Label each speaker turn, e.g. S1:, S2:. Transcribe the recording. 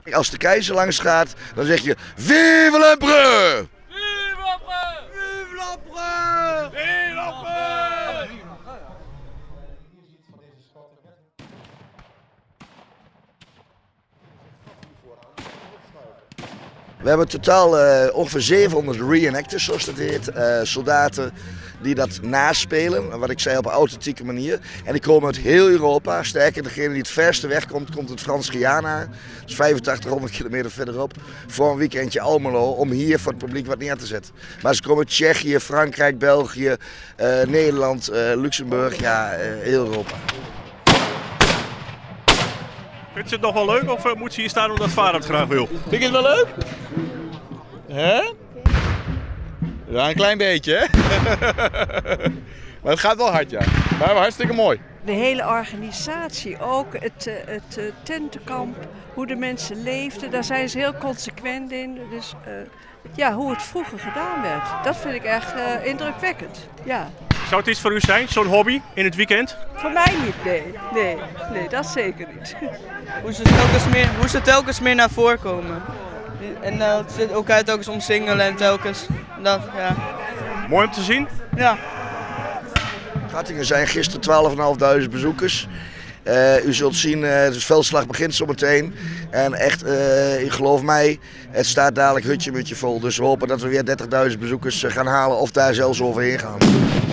S1: Als de keizer langs gaat, dan zeg je Vive l'Empereur!
S2: Vive l'Empereur!
S3: Vive l'Empereur!
S2: Vive l'Empereur!
S1: We hebben totaal ongeveer 700 reenactors, zoals dat heet. Soldaten die dat naspelen, wat ik zei, op een authentieke manier. En die komen uit heel Europa. Sterker, degene die het verste wegkomt, komt uit Frans-Guyana. Dat is 8500 kilometer verderop. Voor een weekendje Almelo, om hier voor het publiek wat neer te zetten. Maar ze komen uit Tsjechië, Frankrijk, België, Nederland, Luxemburg, ja, heel Europa.
S2: Vindt ze het nog wel leuk of moet ze hier staan omdat vader het graag wil?
S3: Vind je het wel leuk? Hè? Ja, een klein beetje, hè? Maar het gaat wel hard, ja. Maar hartstikke mooi.
S4: De hele organisatie, ook het tentenkamp, hoe de mensen leefden, daar zijn ze heel consequent in. Dus ja, hoe het vroeger gedaan werd, dat vind ik echt indrukwekkend. Ja.
S2: Zou het iets voor u zijn, zo'n hobby in het weekend?
S4: Voor mij niet, nee, dat zeker niet.
S5: Hoe ze telkens meer naar voren komen. En elkaar telkens omsingelen en telkens. Dat, ja.
S2: Mooi om te zien.
S5: Ja.
S1: Schattingen zijn gisteren 12.500 bezoekers. U zult zien, het veldslag begint zometeen. En echt, geloof mij, het staat dadelijk hutje-mutje vol. Dus we hopen dat we weer 30.000 bezoekers gaan halen of daar zelfs overheen gaan.